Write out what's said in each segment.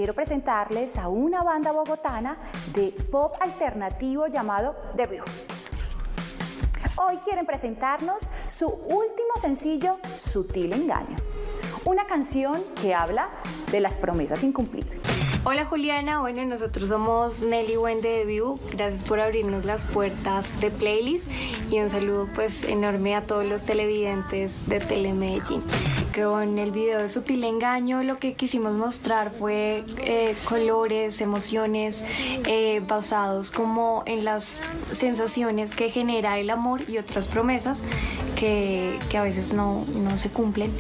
quiero presentarles a una banda bogotana de pop alternativo llamado The View. Hoy quieren presentarnos su último sencillo, Sutil Engaño, una canción que habla de las promesas sin cumplir. Hola Juliana, bueno, nosotros somos Nelly Wen de The View. Gracias por abrirnos las puertas de Playlist y un saludo pues enorme a todos los televidentes de Telemedellín. Con el video de Sutil Engaño lo que quisimos mostrar fue colores, emociones basados como en las sensaciones que genera el amor y otras promesas que a veces no se cumplen.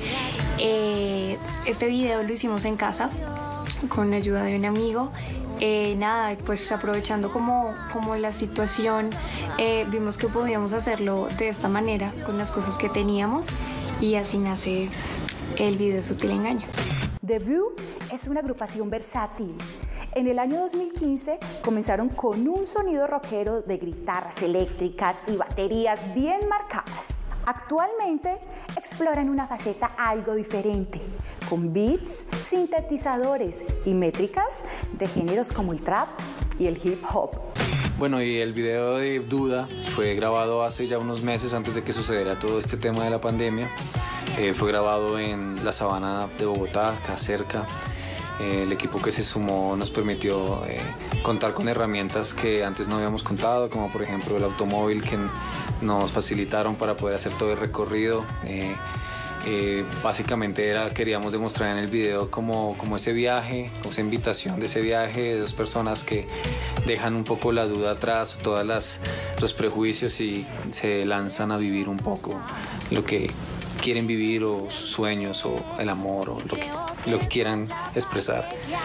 Este video lo hicimos en casa con la ayuda de un amigo. Nada, pues aprovechando como la situación, vimos que podíamos hacerlo de esta manera con las cosas que teníamos y así nace el video Sutil Engaño. The View es una agrupación versátil. En el año 2015 comenzaron con un sonido rockero de guitarras eléctricas y baterías bien marcadas. Actualmente exploran una faceta algo diferente, con beats, sintetizadores y métricas de géneros como el trap y el hip hop. Bueno, y el video de Duda fue grabado hace ya unos meses antes de que sucediera todo este tema de la pandemia. Fue grabado en la Sabana de Bogotá, acá cerca. El equipo que se sumó nos permitió contar con herramientas que antes no habíamos contado, como por ejemplo el automóvil que nos facilitaron para poder hacer todo el recorrido. Básicamente queríamos demostrar en el video como ese viaje, como esa invitación de ese viaje de dos personas que dejan un poco la duda atrás, todos los prejuicios y se lanzan a vivir un poco lo que quieren vivir o sus sueños o el amor o lo que quieran expresar.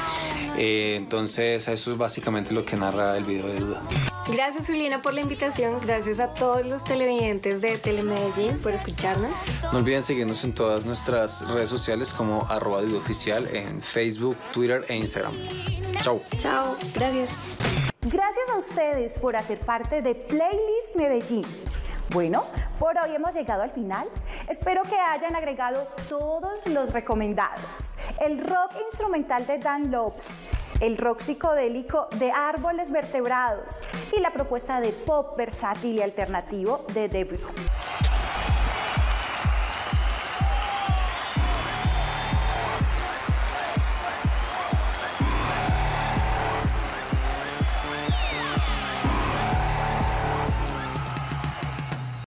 Entonces eso es básicamente lo que narra el video de Duda. Gracias Juliana por la invitación, gracias a todos los televidentes de Telemedellín por escucharnos. No olviden seguirnos en todas nuestras redes sociales como @videooficial en Facebook, Twitter e Instagram. Chao. Chao, gracias. Gracias a ustedes por hacer parte de Playlist Medellín. Bueno, por hoy hemos llegado al final. Espero que hayan agregado todos los recomendados. El rock instrumental de Dan Lopes, el rock psicodélico de Árboles Vertebrados y la propuesta de pop versátil y alternativo de The View.